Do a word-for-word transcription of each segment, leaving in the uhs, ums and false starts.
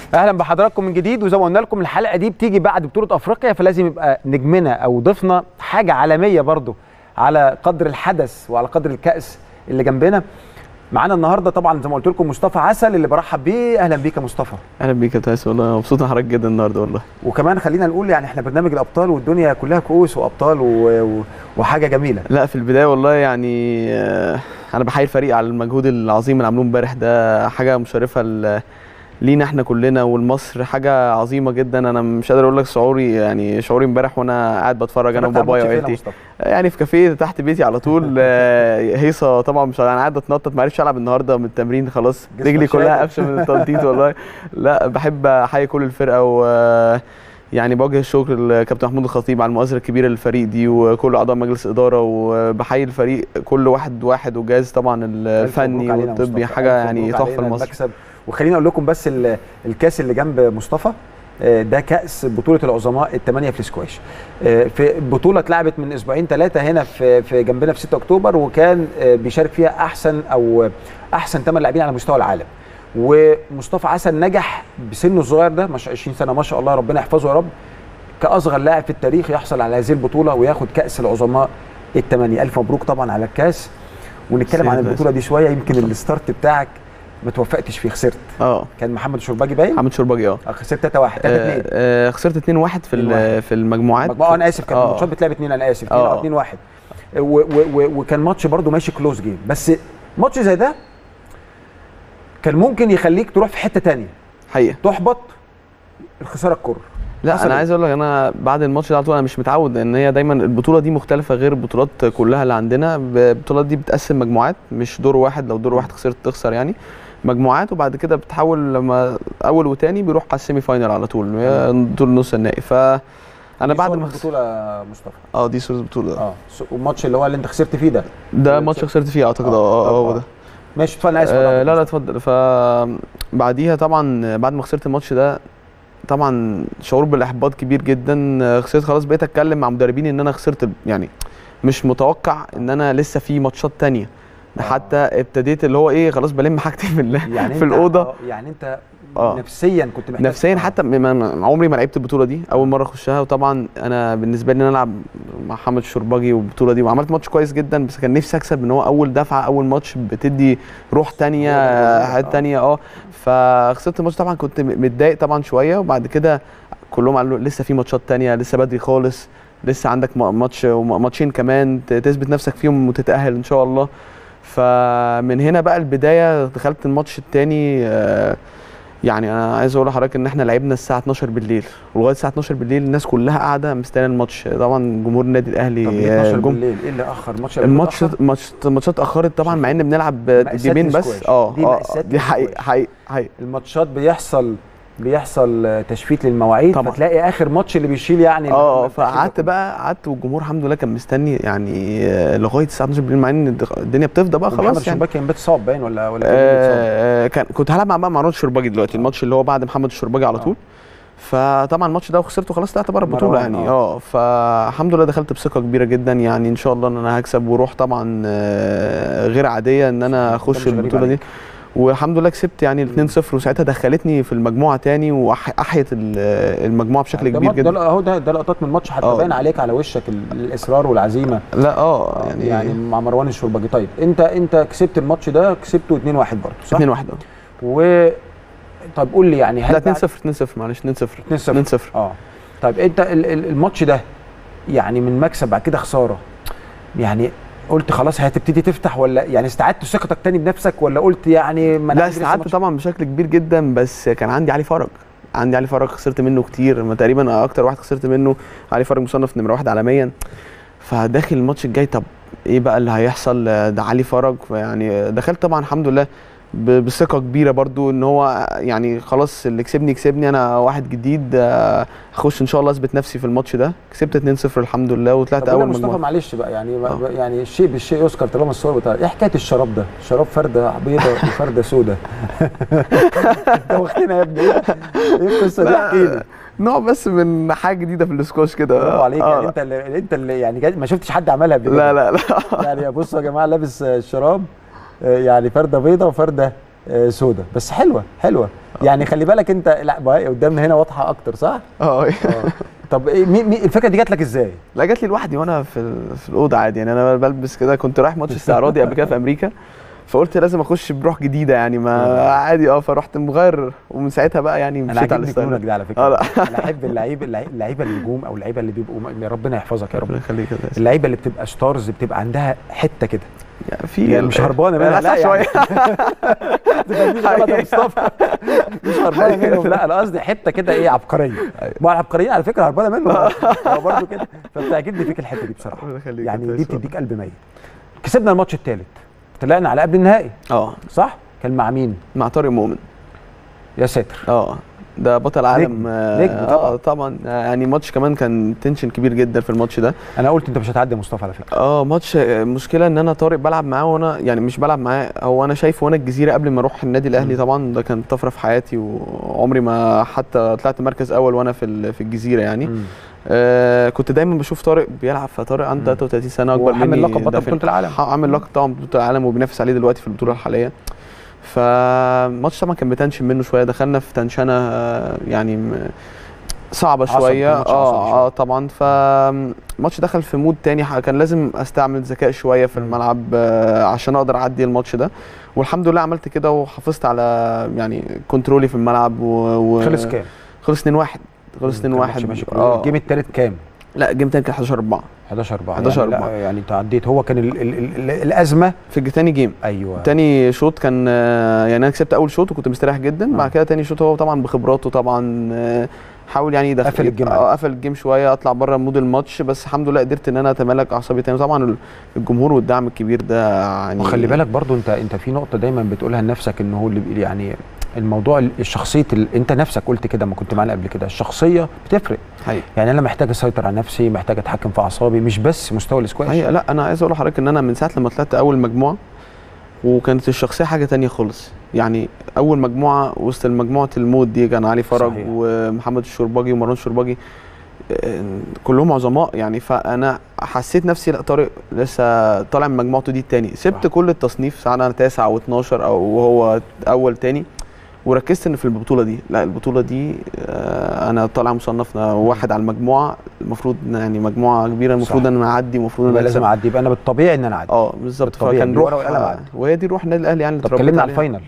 اهلا بحضراتكم من جديد. وزي ما قلنا لكم الحلقه دي بتيجي بعد بطوله افريقيا، فلازم يبقى نجمنا او ضيفنا حاجه عالميه برضو على قدر الحدث وعلى قدر الكأس اللي جنبنا. معانا النهارده طبعا زي ما قلت لكم مصطفى عسل اللي برحب بيه. اهلا بيك يا مصطفى. اهلا بيك يا تايس، والله مبسوط من حضرتك جدا النهارده والله. وكمان خلينا نقول يعني احنا برنامج الابطال والدنيا كلها كؤوس وابطال و... و... وحاجه جميله. لا في البدايه والله يعني انا بحيي الفريق على المجهود العظيم اللي عملوه امبارح، ده حاجه مشرفه لينا احنا كلنا ولمصر، حاجه عظيمه جدا. انا مش قادر اقول لك شعوري، يعني شعوري امبارح وانا قاعد بتفرج انا وبابايا وعيلتي يعني في كافيه تحت بيتي على طول. هيصه طبعا، مش انا قاعد اتنطط، ما عرفش العب النهارده من التمرين، خلاص رجلي كلها قفشه من التنطيط والله. لا بحب احيي كل الفرقه، و يعني بوجه الشكر لكابتن محمود الخطيب على المؤازره الكبيره للفريق دي وكل اعضاء مجلس اداره، وبحيي الفريق كل واحد واحد وجهاز طبعا الفني والطبي، حاجه يعني تحفه لمصر. وخليني اقول لكم بس الكاس اللي جنب مصطفى ده كاس بطوله العظماء الثمانيه في السكواش. في بطوله اتلعبت من اسبوعين ثلاثه هنا في في جنبنا في ستة اكتوبر، وكان بيشارك فيها احسن او احسن ثمان لاعبين على مستوى العالم. ومصطفى عسل نجح بسنه الصغير ده، مش عشرين سنه ما شاء الله، ربنا يحفظه يا رب، كاصغر لاعب في التاريخ يحصل على هذه البطوله وياخد كاس العظماء الثمانيه. الف مبروك طبعا على الكاس. ونتكلم عن البطوله دي شويه. يمكن الستارت بتاعك ما توفقتش فيه، خسرت. اه كان محمد الشرباجي باين. محمد الشرباجي اه خسرت ثلاثة واحد ثلاثة اثنين. آه خسرت اتنين واحد في في المجموعات. مجموعة انا اسف، كانت الماتشات بتلعب اتنين، انا اسف اتنين واحد. وكان ماتش برده ماشي كلوز جيم، بس ماتش زي ده كان ممكن يخليك تروح في حته ثانيه حقيقه، تحبط الخساره الكره. لا انا عايز اقول لك، انا بعد الماتش ده على طول انا مش متعود، ان هي دايما البطوله دي مختلفه غير البطولات كلها اللي عندنا. البطولات دي بتقسم مجموعات، مش دور واحد، لو دور واحد خسرت تخسر يعني، مجموعات، وبعد كده بتحول لما اول وثاني بيروح على السيمي فاينل على طول، طول نص النهائي. ف انا بعد ما البطوله مصطفى اه دي صوره البطوله اه والماتش اللي هو اللي انت خسرت فيه ده ده ماتش خسرت فيه اعتقد. اه اه هو ده. ماشي اتفضل. انا اسف. آه لا لا اتفضل. فبعديها طبعا بعد ما خسرت الماتش ده طبعا شعور بالاحباط كبير جدا. خسرت خلاص، بقيت اتكلم مع مدربيني ان انا خسرت، يعني مش متوقع ان انا لسه في ماتشات ثانيه. آه. حتى ابتديت اللي هو ايه، خلاص بلم حاجتي في يعني في الاوضه. يعني انت آه. نفسيا كنت محتاج. نفسيا آه. حتى عمري ما لعبت البطوله دي، اول مره اخشها. وطبعا انا بالنسبه لي ان انا العب مع محمد الشرباجي والبطوله دي، وعملت ماتش كويس جدا، بس كان نفسي اكسب، ان هو اول دفعه اول ماتش بتدي روح ثانيه حاجه ثانيه. اه فخسرت الماتش طبعا، كنت متضايق طبعا شويه. وبعد كده كلهم قالوا لسه في ماتشات ثانيه، لسه بدري خالص، لسه عندك ماتش وماتشين كمان تثبت نفسك فيهم وتتاهل ان شاء الله. فمن هنا بقى البدايه، دخلت الماتش الثاني. آه يعني انا عايز اقول لحضرتك ان احنا لعبنا الساعه اتناشر بالليل، ولغايه الساعه اتناشر بالليل الناس كلها قاعده مستنيه الماتش. طبعا جمهور النادي الاهلي. طب اتناشر بالليل ايه اللي اخر الماتش؟ الماتش الماتشات اتاخرت طبعا، مع ان بنلعب جيمين بس. اه اه دي حقيقه حقيقه حقيقه. الماتشات بيحصل بيحصل تشفيت للمواعيد طبعا، فتلاقي اخر ماتش اللي بيشيل يعني. اه فقعدت بقى قعدت والجمهور الحمد لله كان مستني يعني لغايه الساعه اتناشر بالليل، مع ان الدنيا بتفضى بقى خلاص. محمد الشرباجي كان بيتصاب باين ولا ولا آه كان كنت هلعب مع بقى مع محمد الشرباجي دلوقتي. آه. الماتش اللي هو بعد محمد الشرباجي على طول. آه. فطبعا الماتش ده وخسرته خلاص، طلعت بره البطوله يعني. اه, آه فالحمد لله دخلت بثقه كبيره جدا، يعني ان شاء الله ان انا هكسب وروح طبعا غير عاديه ان انا اخش البطوله دي. والحمد لله كسبت يعني اتنين صفر، وساعتها دخلتني في المجموعه تاني واحيت المجموعه بشكل كبير جدا. ده اهو ده ده لقطات من الماتش، حتى باين عليك على وشك الاصرار والعزيمه. لا اه يعني يعني مع مروان الشرباجي. طيب انت انت كسبت الماتش ده، كسبته اتنين واحد برضه صح؟ اتنين واحد اه. و طب قول لي يعني هل لا اتنين صفر اتنين صفر معلش اتنين صفر اتنين صفر اه. طيب انت الماتش ده يعني من مكسب بعد كده خساره، يعني قلت خلاص هتبتدي تفتح، ولا يعني استعدت ثقتك تاني بنفسك، ولا قلت يعني ما لا استعدت طبعا بشكل كبير جدا، بس كان عندي علي فرج عندي علي فرج خسرت منه كتير، ما تقريبا اكتر واحد خسرت منه. علي فرج مصنف نمره واحد عالميا. فداخل الماتش الجاي، طب ايه بقى اللي هيحصل؟ ده علي فرج. يعني دخلت طبعا الحمد لله بثقه كبيره برضو، ان هو يعني خلاص اللي كسبني كسبني، انا واحد جديد هخش ان شاء الله اثبت نفسي في الماتش ده. كسبت اتنين صفر الحمد لله وطلعت اول مجموعه. مصطفى معلش بقى يعني آه. يعني الشيء بالشيء يذكر طالما الصور بتاع ايه حكايه الشراب ده؟ شراب فرده بيضاء وفرده سوداء. انت واخدنا يا ابني، ايه القصه دي؟ احكي لي. نوع بس من حاجه جديده في الاسكواش كده. برافو عليك. آه. يعني انت اللي انت اللي يعني ما شفتش حد عملها قبل كده. لا لا لا. يعني بصوا يا جماعه، لابس شراب يعني فرده بيضاء وفرده آه سودا، بس حلوه حلوه يعني. خلي بالك انت، لا قدامنا هنا واضحه اكتر صح؟ اه طب ايه مي مي الفكره دي جات لك ازاي؟ لا جات لي لوحدي وانا في في الاوضه عادي يعني. انا بلبس كده، كنت رايح ماتش استعراضي قبل كده في امريكا، فقلت لازم اخش بروح جديده يعني، ما عادي اه، فرحت مغير ومن ساعتها بقى يعني مشيت على الستايل. انا ده على فكره. اه انا احب اللعيب اللعيبه النجوم او اللعيبه اللي بيبقوا، ربنا يحفظك يا رب، ربنا يخليك، اللعيبه اللي بتبقى ستارز بتبقى عندها حته كده يعني في يعني مش هربانه منها، لا شويه غلط يا مصطفى، مش هربانه منهم، لا انا قصدي حته كده ايه، عبقريه. ما العبقريين على فكره هربانه منهم هو برضه كده، فبتعجبني فيك الحته دي بصراحه يعني، دي بتديك قلب ميت. كسبنا الماتش الثالث، طلعنا على قبل النهائي اه صح؟ كان مع مين؟ مع طارق مؤمن. يا ساتر. اه ده بطل عالم. نجم طبعا. اه طبعا يعني ماتش كمان كان تنشن كبير جدا في الماتش ده. انا قلت انت مش هتعدي مصطفى على فكره. اه ماتش، مشكله ان انا طارق بلعب معاه وانا يعني مش بلعب معاه، هو انا شايفه وانا الجزيره قبل ما اروح النادي الاهلي طبعا، ده كان طفره في حياتي وعمري ما حتى طلعت مركز اول وانا في في الجزيره يعني. آه كنت دايما بشوف طارق بيلعب، فطارق عنده ثلاثة وثلاثين سنه اكبر مني، عامل لقب بطل بطوله العالم، عامل لقب طبعا بطوله العالم وبينافس عليه دلوقتي في البطوله الحاليه. فالماتش طبعا كان بتنشن منه شويه، دخلنا في تنشنه يعني صعبه شويه. اه اه طبعا. فالماتش دخل في مود تاني، كان لازم استعمل ذكاء شويه في الملعب آه عشان اقدر اعدي الماتش ده، والحمد لله عملت كده وحافظت على يعني كنترولي في الملعب. و... خلص كام؟ خلص اتنين واحد. خلص اتنين واحد. اه الجيم الثالث كام؟ لا الجيم الثاني كان حداشر أربعة. حداشر أربعة حداشر أربعة يعني, يعني انت عديت. هو كان ال ال ال الازمه في تاني جيم. ايوه تاني شوط كان يعني انا كسبت اول شوط وكنت مستريح جدا. آه. بعد كده تاني شوط هو طبعا بخبراته طبعا حاول يعني يدخل قفل الجيم اه قفل الجيم شويه، اطلع بره مود الماتش، بس الحمد لله قدرت ان انا اتمالك اعصابي تاني. طبعا الجمهور والدعم الكبير ده يعني. وخلي بالك برضو انت انت في نقطه دايما بتقولها لنفسك، ان هو اللي يعني الموضوع الشخصيه، انت نفسك قلت كده ما كنت معانا قبل كده، الشخصيه بتفرق حقيقة. يعني انا محتاج اسيطر على نفسي، محتاج اتحكم في اعصابي، مش بس مستوى الاسكواش. لا انا عايز اقول لحضرتك ان انا من ساعه لما طلعت اول مجموعه وكانت الشخصيه حاجه تانية خالص يعني. اول مجموعه وسط المجموعه المود دي كان علي فرج صحيح. ومحمد الشرباجي ومروان الشرباجي كلهم عظماء يعني. فانا حسيت نفسي لا طارق لسه طالع من مجموعته دي التاني، سبت صح. كل التصنيف ساعه انا تاسع او اتناشر او وهو اول تاني، وركزت ان في البطوله دي لا البطوله دي انا طالع مصنف واحد على المجموعه، المفروض يعني مجموعه كبيره، المفروض ان انا اعدي، المفروض ان انا لازم اعدي، يبقى انا بالطبيعي ان انا اعدي. اه بالظبط. فكان روح وهي دي روح النادي الاهلي يعني. طب اتكلمنا على الفاينل.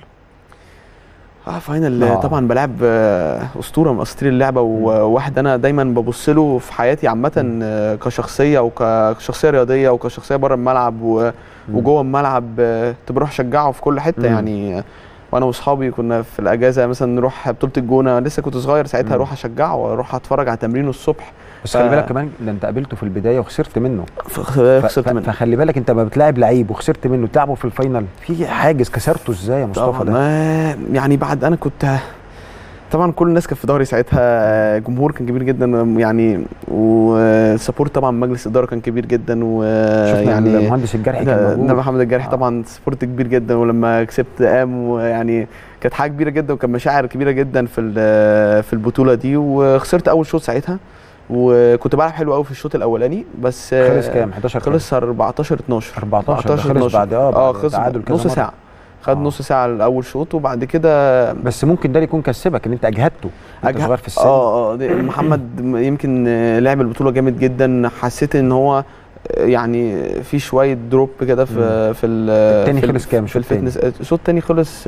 اه فاينل آه. طبعا بلعب اسطوره من اساطير اللعبه، وواحد انا دايما ببص له في حياتي عامه كشخصيه وكشخصيه رياضيه وكشخصيه بره الملعب وجوه الملعب، كنت بروح اشجعه في كل حته. مم. يعني وانا واصحابي كنا في الاجازه مثلا نروح بطوله الجونه، لسه كنت صغير ساعتها، اروح اشجعه واروح اتفرج على تمرينه الصبح. بس خلي بالك كمان ده انت قابلته في البدايه وخسرت منه. خسرت منه. فخلي بالك انت ما بتلاعب لعيب وخسرت منه، تلعبه في الفاينل، في حاجز كسرته ازاي يا مصطفى ده؟ يعني بعد انا كنت طبعا كل الناس كانت في ظهري ساعتها، جمهور كان كبير جدا يعني، والسبورت طبعا مجلس الاداره كان كبير جدا، ويعني المهندس الجرحي كان موجود، محمد الجرحي آه. طبعا سبورت كبير جدا، ولما كسبت قام، ويعني كانت حاجه كبيره جدا وكان مشاعر كبيره جدا في في البطوله دي. وخسرت اول شوط ساعتها، وكنت بلعب حلو قوي في الشوط الاولاني، بس خلص كام؟ حداشر خلص أربعتاشر اتناشر. أربعتاشر خلص بعد اه اه خلص نص ساعه، خد آه. نص ساعه الاول شوط، وبعد كده بس ممكن ده يكون كسبك ان انت اجهدته انت صغير في السن. اه اه محمد يمكن لعب البطوله جامد جدا، حسيت ان هو يعني في شويه دروب كده في في الثاني. خلص كام في الفتنس؟ الشوط الثاني خلص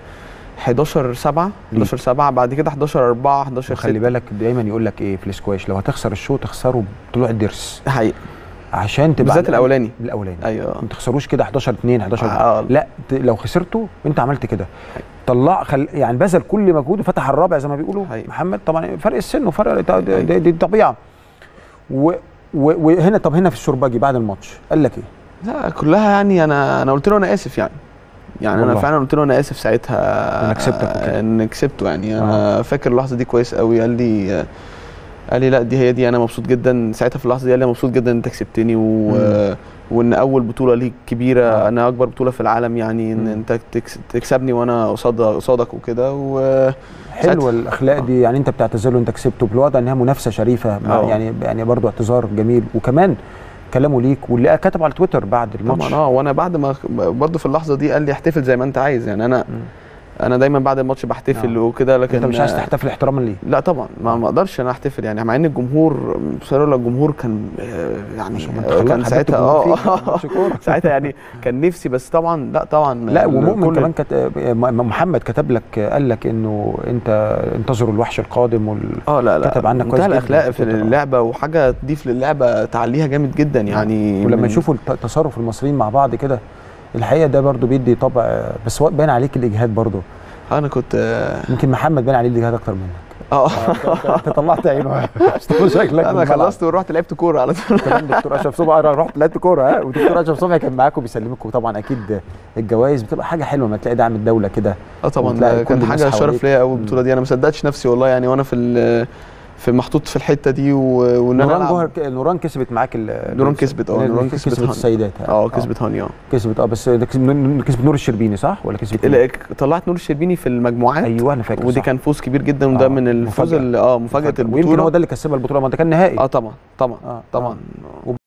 حداشر سبعة حداشر سبعة، بعد كده حداشر أربعة حداشر ستة. خلي بالك دايما يقول لك ايه في الاسكواش، لو هتخسر الشوط تخسره بطلوع الضرس حقيقي، عشان تبقى بالذات الاولاني الاولاني ايوه، ما تخسروش كده حداشر اتنين حداشر آه. لا لو خسرته انت عملت كده طلع خل... يعني بذل كل مجهوده، فتح الرابع زي ما بيقولوا حقيقي. محمد طبعا فرق السن وفرق دي, دي الطبيعه و... و... وهنا طب هنا في الشرباجي بعد الماتش قال لك ايه؟ لا كلها يعني انا انا قلت له انا اسف يعني يعني والله. انا فعلا قلت له انا اسف ساعتها انا كسبتك ان كسبته يعني. انا آه. فاكر اللحظه دي كويس قوي. قال لي قال لي لا دي هي دي، انا مبسوط جدا ساعتها في اللحظه دي. قال لي مبسوط جدا ان انت كسبتني، و... وان اول بطوله ليك كبيره، آه. انا اكبر بطوله في العالم يعني، ان مم. انت تكسبني وانا قصاد قصادك وكده. و حلوه الاخلاق دي يعني، انت بتعتذر له انت كسبته بالوضع انها منافسه شريفه آه. يعني يعني برضو اعتذار جميل، وكمان كلامه ليك واللي كتب على تويتر بعد الماتش طبعا اه. وانا بعد ما برضو في اللحظه دي قال لي احتفل زي ما انت عايز يعني. انا م. انا دايما بعد الماتش بحتفل وكده، لكن انت مش عايز تحتفل احتراما ليه؟ لا طبعا ما ما اقدرش انا احتفل يعني، مع ان الجمهور بصراحه الجمهور كان يعني كان ساعتها اه ساعتها يعني كان نفسي، بس طبعا لا طبعا لا. ومؤمن كمان كت... محمد كتب لك قال لك انه انت انتظروا الوحش القادم وال... اه لا لا كتب عنك كويس جدا الاخلاق في اللعبه، وحاجه تضيف للعبه تعليها جامد جدا يعني. ولما يشوفوا تصرف المصريين مع بعض كده الحقيقه ده برضو بيدي طبع، بس باين عليك الاجهاد برضو. انا كنت يمكن محمد باين عليه الاجهاد اكتر منك. اه انت طلعت عينه شكلك. انا خلصت ورحت لعبت كوره على طول. كمان دكتور اشرف صبحي رحت لعبت كوره ها، ودكتور اشرف صبحي كان معاكم بيسلمكم طبعا. اكيد الجوائز بتبقى حاجه حلوه لما تلاقي دعم الدوله كده. اه طبعا كان حاجه شرف ليا قوي البطوله دي، انا ما صدقتش نفسي والله يعني، وانا في في محطوط في الحته دي. وان انا نوران جوهر نوران كسبت معاك نوران كسبت اه نوران كسبت, كسبت السيدات اه كسبت هانيا كسبت اه بس كسبت نور الشربيني صح ولا كسبت لا طلعت نور الشربيني في المجموعات. ايوه انا فاكر ودي كان فوز كبير جدا، وده آه من الفوز اه مفاجاه البطوله، ويمكن هو ده اللي كسبها البطوله، ما ده كان نهائي. اه طبعا طبعا آه طبعا آه.